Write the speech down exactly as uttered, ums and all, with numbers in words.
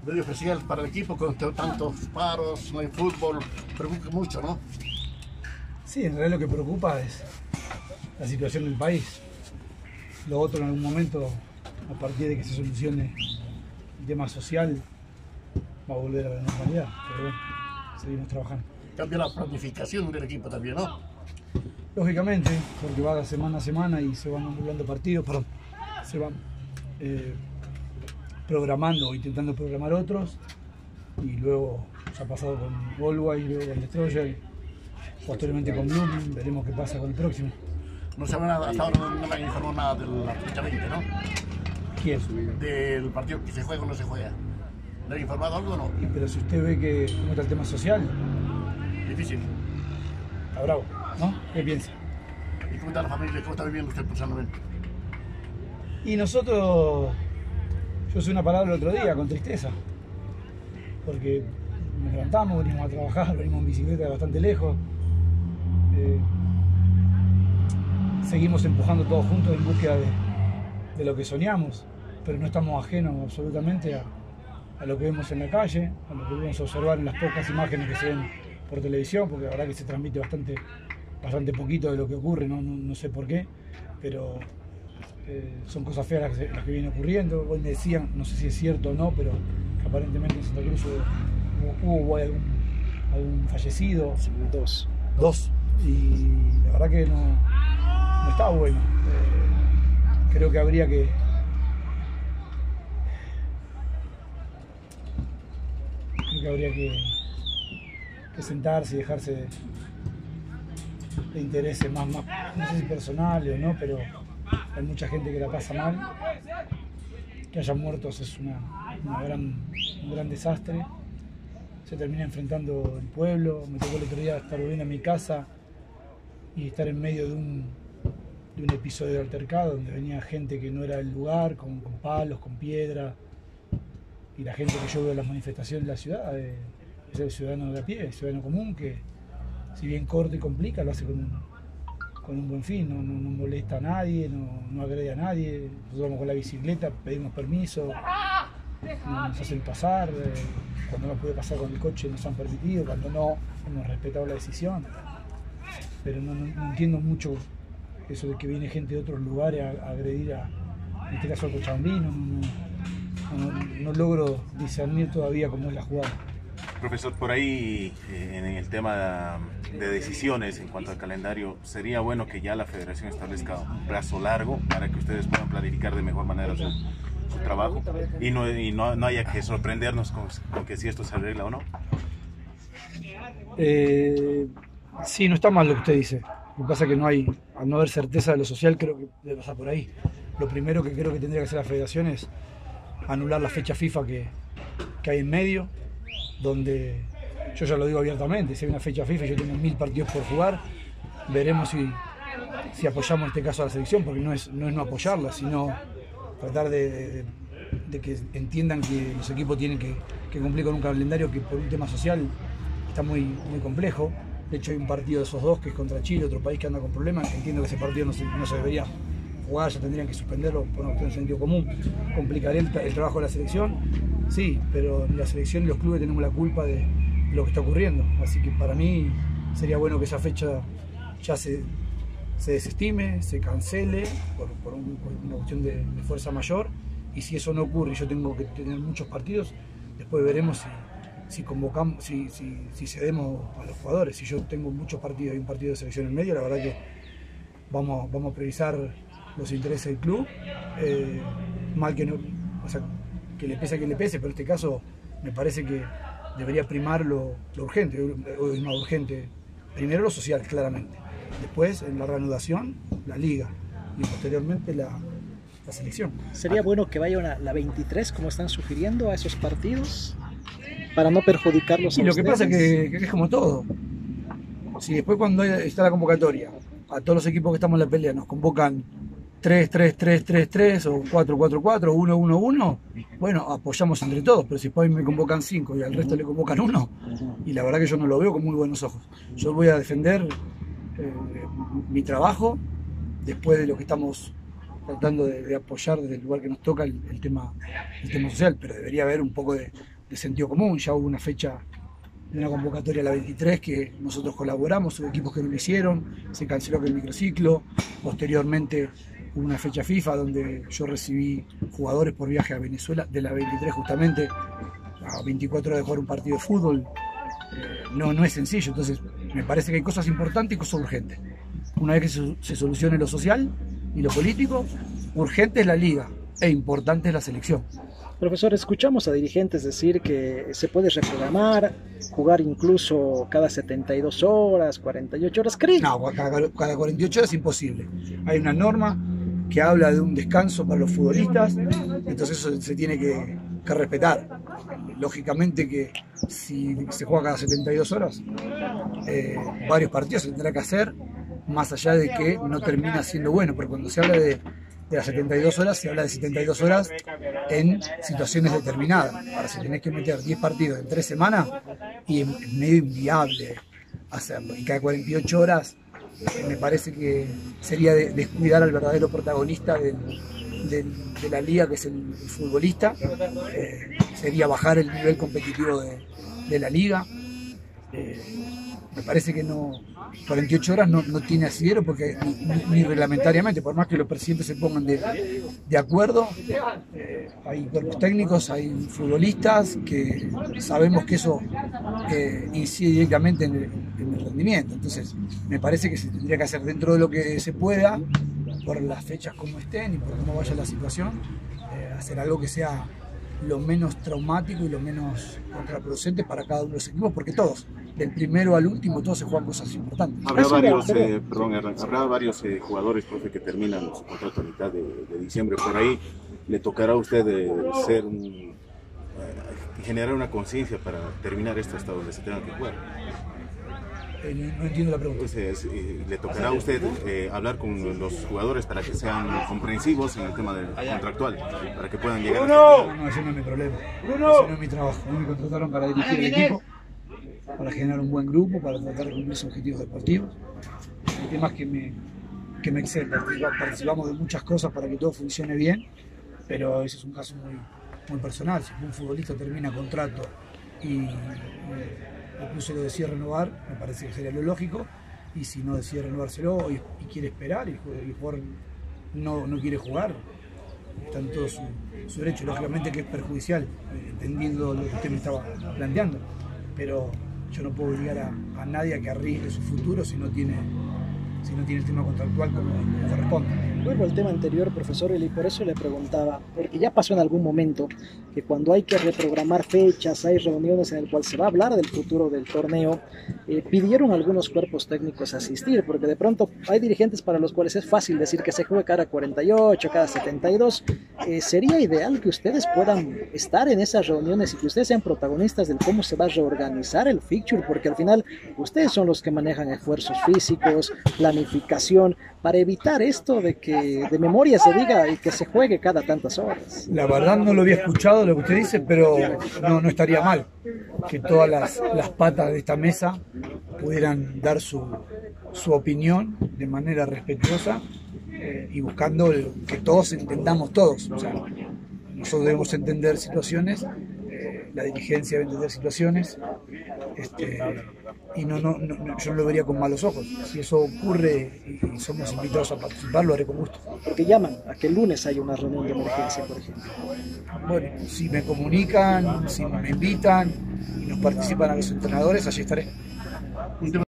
medio especial para el equipo con tantos paros, no hay fútbol, preocupa mucho, ¿no? Sí, en realidad lo que preocupa es la situación del país. Lo otro en algún momento, a partir de que se solucione el tema social, va a volver a la normalidad, pero bueno, seguimos trabajando. Cambia la planificación del equipo también, ¿no? Lógicamente, porque va de semana a semana y se van anulando partidos, perdón, se van eh, programando o intentando programar otros, y luego ya ha pasado con Volva y luego con Destroyer, posteriormente con Blooming, veremos qué pasa con el próximo. No sabe nada, hasta ahora no, no me han informado nada de la fecha veinte, ¿no? ¿Quién? Del partido que se juega o no se juega. ¿Le han informado algo o no? Y, pero si usted ve que cómo está el tema social, Difícil. está bravo, ¿no? ¿Qué piensa? ¿Y cómo está la familia? ¿Cómo está viviendo usted personalmente? Y nosotros, yo usé una palabra el otro día, con tristeza, porque nos levantamos, venimos a trabajar, venimos en bicicleta de bastante lejos, eh, seguimos empujando todos juntos en búsqueda de, de lo que soñamos, pero no estamos ajenos absolutamente a, a lo que vemos en la calle, a lo que podemos observar en las pocas imágenes que se ven por televisión, porque la verdad que se transmite bastante, bastante poquito de lo que ocurre, no, no, no sé por qué, pero eh, son cosas feas las que, las que vienen ocurriendo. Hoy me decían, no sé si es cierto o no, pero que aparentemente en Santa Cruz hubo, hubo, hubo algún, algún fallecido. Sí, dos. Dos. Y la verdad que no, no estaba bueno. Eh, creo que habría que creo que habría que, que sentarse y dejarse de, de intereses más, más, no sé si personales o no, pero hay mucha gente que la pasa mal. Que haya muertos es una, una gran, un gran desastre. Se termina enfrentando el pueblo. Me tocó el otro día estar volviendo a mi casa y estar en medio de un, de un episodio de altercado donde venía gente que no era del lugar, con, con palos, con piedra. Y la gente que yo veo en las manifestaciones de la ciudad eh, es el ciudadano de a pie, el ciudadano común, que si bien corta y complica, lo hace con un, con un buen fin, no, no, no molesta a nadie, no, no agrede a nadie. Nosotros vamos con la bicicleta, pedimos permiso, nos hacen pasar, eh, cuando no puede pasar con el coche nos han permitido, cuando no, hemos respetado la decisión. Pero no, no, no entiendo mucho eso de que viene gente de otros lugares a, a agredir a, en este caso, al cochabambino. No, no, no, no logro discernir todavía cómo es la jugada. Profesor, por ahí eh, en el tema de decisiones en cuanto al calendario, sería bueno que ya la federación establezca un plazo largo para que ustedes puedan planificar de mejor manera su, su trabajo y, no, y no, no haya que sorprendernos con, con que si esto se arregla o no. Eh, sí, no está mal lo que usted dice. Lo que pasa es que no hay, al no haber certeza de lo social, creo que debe pasar por ahí. Lo primero que creo que tendría que hacer la federación es anular la fecha FIFA que, que hay en medio, donde yo ya lo digo abiertamente, si hay una fecha FIFA y yo tengo mil partidos por jugar, veremos si, si apoyamos en este caso a la selección, porque no es no, es no apoyarla, sino tratar de, de, de que entiendan que los equipos tienen que, que cumplir con un calendario que por un tema social está muy, muy complejo. De hecho hay un partido de esos dos que es contra Chile, otro país que anda con problemas, entiendo que ese partido no se, no se debería jugar, ya tendrían que suspenderlo por una cuestión de sentido común. ¿Complicaría el, el trabajo de la selección? Sí, pero la selección y los clubes tenemos la culpa de lo que está ocurriendo, así que para mí sería bueno que esa fecha ya se, se desestime, se cancele por, por, un, por una cuestión de, de fuerza mayor, y si eso no ocurre y yo tengo que tener muchos partidos, después veremos si, si convocamos, si, si, si cedemos a los jugadores. Si yo tengo muchos partidos y un partido de selección en medio, la verdad que vamos, vamos a priorizar los intereses del club, eh, mal que no, o sea, que le pese a quien le pese, pero en este caso me parece que debería primar lo, lo urgente, o es más urgente, primero lo social, claramente, después en la reanudación, la liga, y posteriormente la, la selección. ¿Sería bueno que vaya una, la veintitrés, como están sugiriendo, a esos partidos, para no perjudicarlos a Y lo ustedes? que pasa es que, que es como todo, si después cuando está la convocatoria, a todos los equipos que estamos en la pelea nos convocan tres tres tres tres tres o cuatro cuatro cuatro o uno uno uno, bueno, apoyamos entre todos, pero si después me convocan cinco y al resto le convocan uno, y la verdad que yo no lo veo con muy buenos ojos. Yo voy a defender eh, mi trabajo después de lo que estamos tratando de, de apoyar desde el lugar que nos toca el, el, tema, el tema social, pero debería haber un poco de, de sentido común. Ya hubo una fecha de una convocatoria a la veintitrés que nosotros colaboramos, hubo equipos que no lo hicieron, se canceló aquel microciclo. Posteriormente hubo una fecha FIFA donde yo recibí jugadores por viaje a Venezuela, de la veintitrés justamente, a veinticuatro horas de jugar un partido de fútbol. Eh, no, no es sencillo, entonces me parece que hay cosas importantes y cosas urgentes. Una vez que se, se solucione lo social y lo político, urgente es la liga e importante es la selección. Profesor, escuchamos a dirigentes decir que se puede reprogramar, jugar incluso cada setenta y dos horas, cuarenta y ocho horas, ¿cree? No, cada, cada cuarenta y ocho horas es imposible. Hay una norma que habla de un descanso para los futbolistas, entonces eso se tiene que, que respetar. Lógicamente que si se juega cada setenta y dos horas, eh, varios partidos se tendrá que hacer, más allá de que no termina siendo bueno, porque cuando se habla de de las setenta y dos horas, se habla de setenta y dos horas en situaciones determinadas. Ahora, si tenés que meter diez partidos en tres semanas, y es medio inviable hacerlo. Y cada cuarenta y ocho horas, eh, me parece que sería de, descuidar al verdadero protagonista del, del, de la liga, que es el, el futbolista. Eh, sería bajar el nivel competitivo de, de la liga. Eh, me parece que no, cuarenta y ocho horas no, no tiene asidero, porque ni, ni, ni reglamentariamente, por más que los presidentes se pongan de, de acuerdo, eh, hay cuerpos técnicos, hay futbolistas que sabemos que eso eh, incide directamente en el, en el rendimiento. Entonces me parece que se tendría que hacer dentro de lo que se pueda, por las fechas como estén y por cómo vaya la situación, eh, hacer algo que sea lo menos traumático y lo menos contraproducente para cada uno de los equipos, porque todos, del primero al último, todos se juegan cosas importantes. Habrá varios, eh, perdón, habrá varios eh, jugadores, profe, que terminan su contrato a mitad de, de diciembre. Por ahí le tocará a usted eh, ser un, eh, generar una conciencia para terminar esto hasta donde se tenga que jugar. Eh, no, no entiendo la pregunta. Entonces, eh, le tocará a usted eh, hablar con los jugadores para que sean comprensivos en el tema del contractual, para que puedan llegar a... No, no, ese no es mi problema. Ese no es mi trabajo. A mí me contrataron para dirigir el equipo, para generar un buen grupo, para tratar de cumplir los objetivos deportivos. El tema es que me, que me excede. Participamos de muchas cosas para que todo funcione bien, pero ese es un caso muy, muy personal. Si un futbolista termina contrato y... y incluso lo decide renovar, me parece que sería lo lógico, y si no decide renovárselo y, y quiere esperar y el jugador no, no quiere jugar, está en todo su, su derecho. Lógicamente que es perjudicial, entendiendo lo que usted me estaba planteando, pero yo no puedo obligar a, a nadie a que arriesgue su futuro si no tiene, si no tiene el tema contractual como, como corresponde. Vuelvo al tema anterior, profesor, y por eso le preguntaba, porque ya pasó en algún momento que cuando hay que reprogramar fechas, hay reuniones en las cuales se va a hablar del futuro del torneo, eh, pidieron algunos cuerpos técnicos asistir, porque de pronto hay dirigentes para los cuales es fácil decir que se juegue cada cuarenta y ocho, cada setenta y dos. Eh, sería ideal que ustedes puedan estar en esas reuniones y que ustedes sean protagonistas de cómo se va a reorganizar el fixture, porque al final ustedes son los que manejan esfuerzos físicos, planificación, para evitar esto de que de memoria se diga y que se juegue cada tantas horas. La verdad no lo había escuchado lo que usted dice, pero no, no estaría mal que todas las, las patas de esta mesa pudieran dar su, su opinión de manera respetuosa, eh, y buscando el, que todos entendamos todos. O sea, nosotros debemos entender situaciones, eh, la dirigencia debe entender situaciones, este, y no, no, no, yo no lo vería con malos ojos. Si eso ocurre y somos invitados a participar, lo haré con gusto. Porque llaman a que el lunes haya una reunión de emergencia, por ejemplo. Bueno, si me comunican, si me invitan y nos participan a los entrenadores, allí estaré.